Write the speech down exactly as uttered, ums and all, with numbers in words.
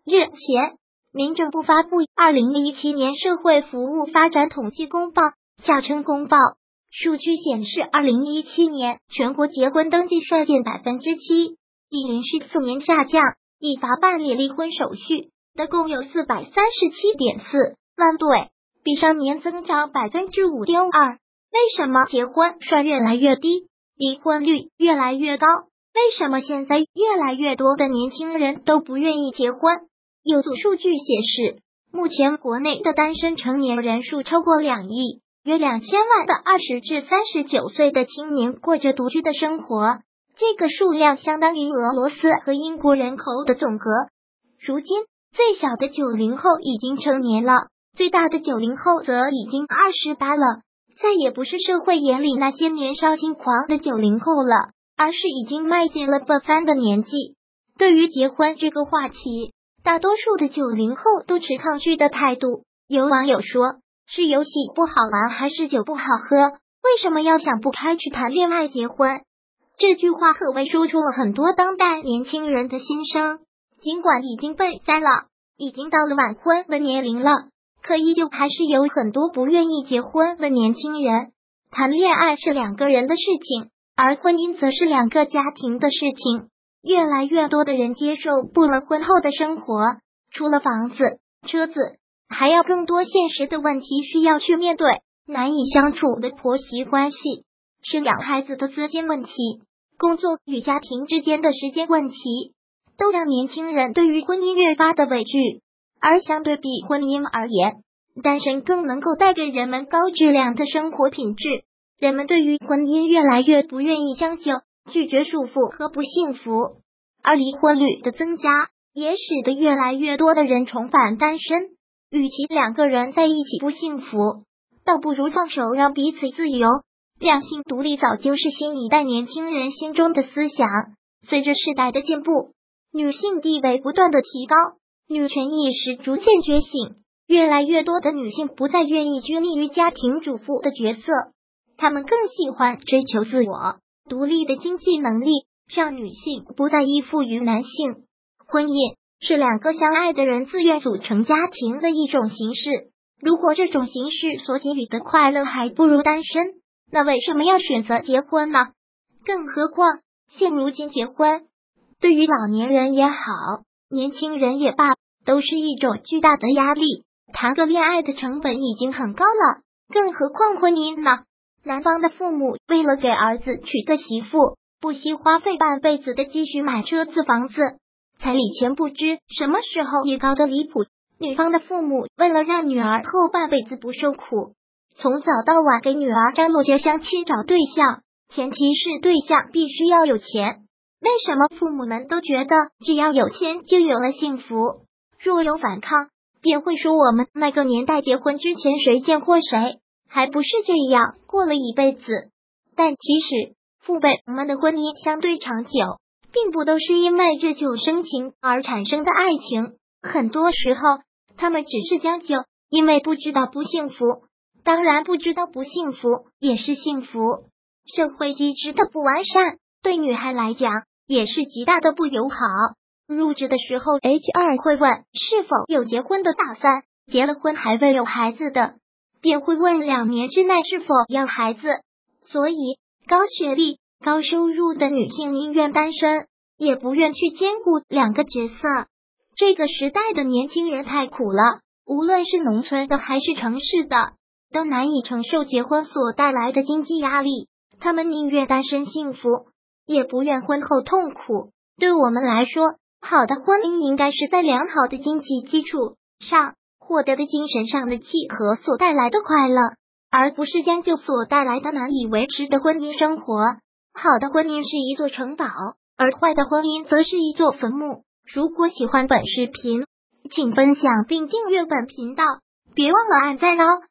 日前，民政部发布二零一七年社会服务发展统计公报，下称公报数据显示，二零一七年全国结婚登记率减百分之七，已连续四年下降。依法办理离婚手续的共有四百三十七点四万对，比上年增长百分之五点二。为什么结婚率越来越低，离婚率越来越高？为什么现在越来越多的年轻人都不愿意结婚？有组数据显示，目前国内的单身成年人数超过两亿，约两千万的二十至三十九岁的青年过着独居的生活。这个数量相当于俄罗斯和英国人口的总和。如今，最小的九零后已经成年了，最大的九零后则已经二十八了，再也不是社会眼里那些年少轻狂的九零后了，而是已经迈进了奔三的年纪。对于结婚这个话题，大多数的九零后都持抗拒的态度。有网友说，是游戏不好玩还是酒不好喝？为什么要想不开去谈恋爱结婚？这句话可谓说出了很多当代年轻人的心声。尽管已经奔三了，已经到了晚婚的年龄了，可依旧还是有很多不愿意结婚的年轻人。谈恋爱是两个人的事情，而婚姻则是两个家庭的事情。越来越多的人接受不了婚后的生活，除了房子、车子，还有更多现实的问题需要去面对，难以相处的婆媳关系，生养孩子的资金问题，工作与家庭之间的时间问题，都让年轻人对于婚姻越发的畏惧。而相对比婚姻而言，单身更能够带给人们高质量的生活品质。人们对于婚姻越来越不愿意将就，拒绝束缚和不幸福，而离婚率的增加也使得越来越多的人重返单身。与其两个人在一起不幸福，倒不如放手让彼此自由。两性独立早就是新一代年轻人心中的思想。随着时代的进步，女性地位不断的提高，女权意识逐渐觉醒，越来越多的女性不再愿意拘泥于家庭主妇的角色，她们更喜欢追求自我独立的经济能力，让女性不再依附于男性。婚姻是两个相爱的人自愿组成家庭的一种形式，如果这种形式所给予的快乐还不如单身，那为什么要选择结婚呢？更何况现如今结婚对于老年人也好，年轻人也罢，都是一种巨大的压力。谈个恋爱的成本已经很高了，更何况婚姻呢？男方的父母为了给儿子娶个媳妇，不惜花费半辈子的积蓄买车子房子，彩礼钱不知什么时候也高得离谱。女方的父母为了让女儿后半辈子不受苦，从早到晚给女儿张罗着相亲找对象，前提是对象必须要有钱。为什么父母们都觉得只要有钱就有了幸福？若有反抗，便会说我们那个年代结婚之前谁见过谁，还不是这样过了一辈子。但即使父辈们的婚姻相对长久，并不都是因为日久生情而产生的爱情，很多时候他们只是将就，因为不知道不幸福。当然不知道不幸福也是幸福。社会机制的不完善，对女孩来讲也是极大的不友好。入职的时候 H R 会问是否有结婚的打算，结了婚还未有孩子的便会问两年之内是否要孩子。所以高学历高收入的女性宁愿单身，也不愿去兼顾两个角色。这个时代的年轻人太苦了，无论是农村的还是城市的，都难以承受结婚所带来的经济压力，他们宁愿单身幸福，也不愿婚后痛苦。对我们来说，好的婚姻应该是在良好的经济基础上获得的精神上的契合所带来的快乐，而不是将就所带来的难以维持的婚姻生活。好的婚姻是一座城堡，而坏的婚姻则是一座坟墓。如果喜欢本视频，请分享并订阅本频道，别忘了按赞哦。